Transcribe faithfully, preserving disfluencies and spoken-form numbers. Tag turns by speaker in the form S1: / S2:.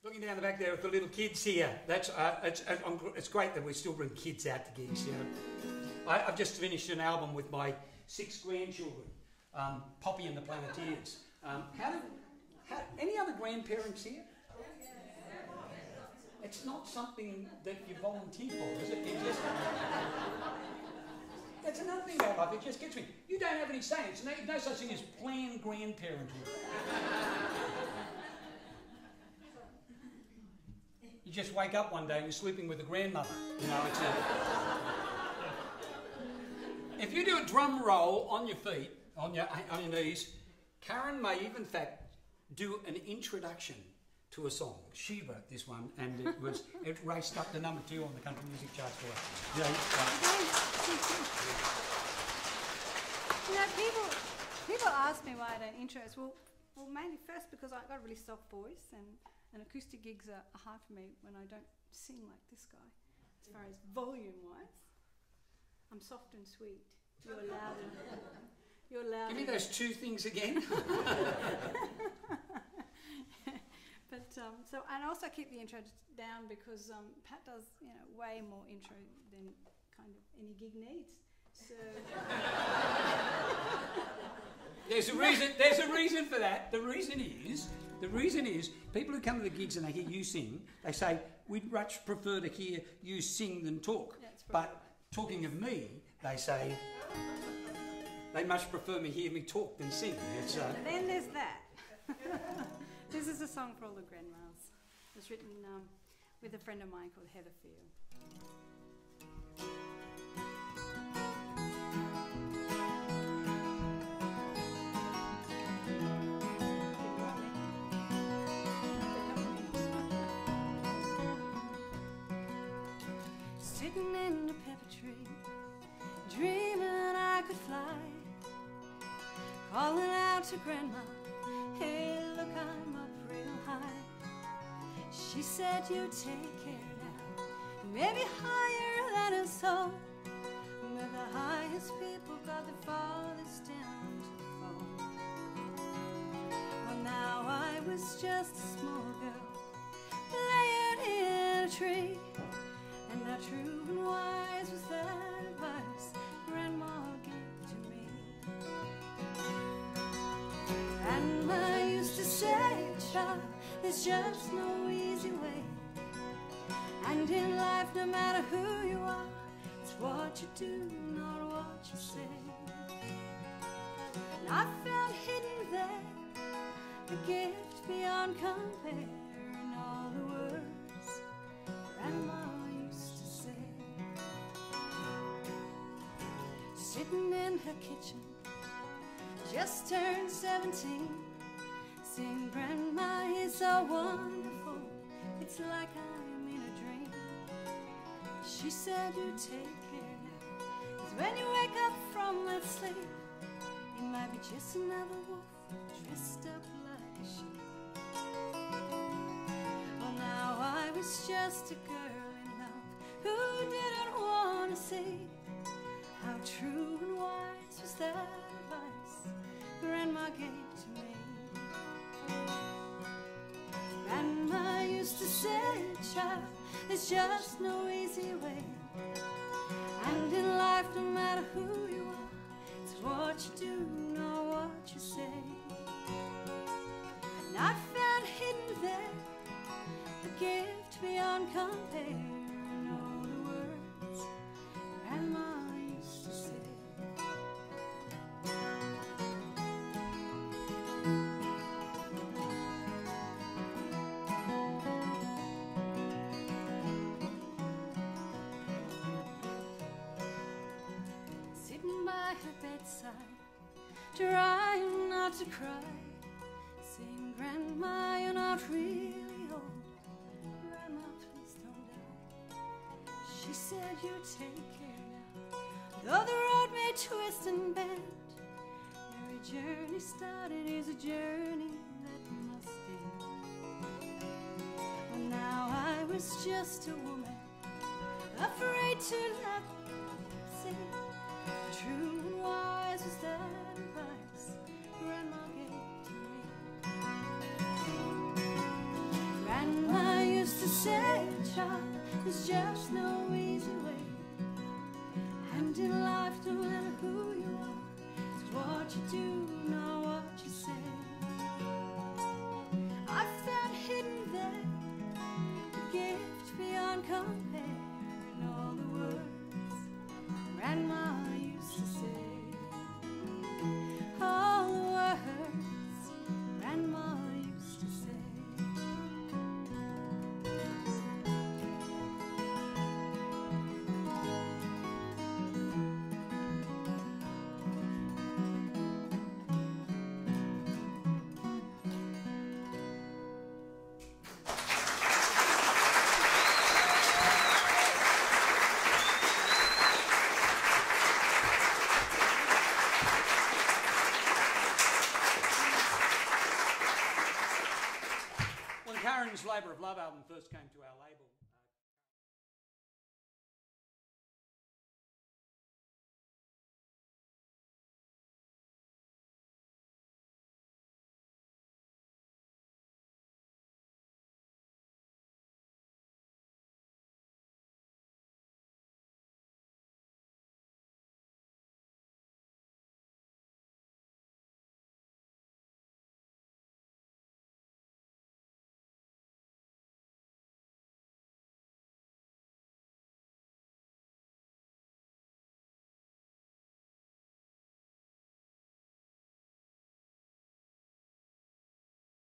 S1: Looking down the back there with the little kids here. That's uh, it's, it's great that we still bring kids out to gigs. You know, I, I've just finished an album with my six grandchildren, um, Poppy and the Planeteers. Um, how did how, any other grandparents here? It's not something that you volunteer for, is it? You just, that's another thing about life. It just gets me. You don't have any say. It's no, no such thing as planned grandparenthood. You just wake up one day and you're sleeping with a grandmother. You know, it's a... If you do a drum roll on your feet, on your on your knees, Karen may even, in fact, do an introduction to a song. She wrote this one, and it was it raced up to number two on the country music charts for her. You know, uh,
S2: you know, people people ask me why I don't intro. Well, well, mainly first because I've got a really soft voice and. And acoustic gigs are hard for me when I don't sing like this guy. As far as volume-wise, I'm soft and sweet. You're loud and you're loud.
S1: Give me those two things again.
S2: But um, so, and I also keep the intro down because um, Pat does, you know, way more intro than kind of any gig needs. So.
S1: There's a reason. There's a reason for that. The reason is. The reason is, people who come to the gigs and they hear you sing, they say, we'd much prefer to hear you sing than talk. But talking of me, they say, they much prefer me hear me talk than sing. It's, uh,
S2: then there's that. This is a song for all the grandmas. It was written um, with a friend of mine called Heather Field. Sitting in the pepper tree, dreaming I could fly, calling out to Grandma, hey look, I'm up real high. She said you take care now, maybe higher than a soul, but the highest people got the farthest down to fall. Well now I was just a small girl, laying in a tree, and how true and wise was that advice Grandma gave to me. Grandma used to say, child, there's just no easy way. And in life, no matter who you are, it's what you do, not what you say. And I found hidden there a gift beyond compare in all the words Grandma sitting in her kitchen, just turned seventeen, saying, Grandma is so wonderful, it's like I'm in a dream. She said, you take care now, 'cause when you wake up from that sleep, it might be just another wolf dressed up like a sheep. Well now I was just a girl in love who didn't want to see how true and wise was that advice Grandma gave to me. Grandma used to say, child, there's just no easy way. And in life, no matter who you are, it's what you do, not what you say. And I found hidden there a gift beyond compare in all the words Grandma used to say. Sitting by her bedside, trying not to cry, saying, Grandma, you're not really old. Grandma, please don't die. She said, you take care now. Though the road may twist and bend, every journey started is a journey that must end. Well, now I was just a woman, afraid to let see. True and wise was that advice Grandma gave to me. Grandma say, child, there's just no easy way. And in life, no matter who you are, it's what you do, not what you say. I found hidden there a gift beyond compare in all the words Grandma used to say. All the words Grandma used to say.
S1: When Karen's Labour of Love album first came to our label,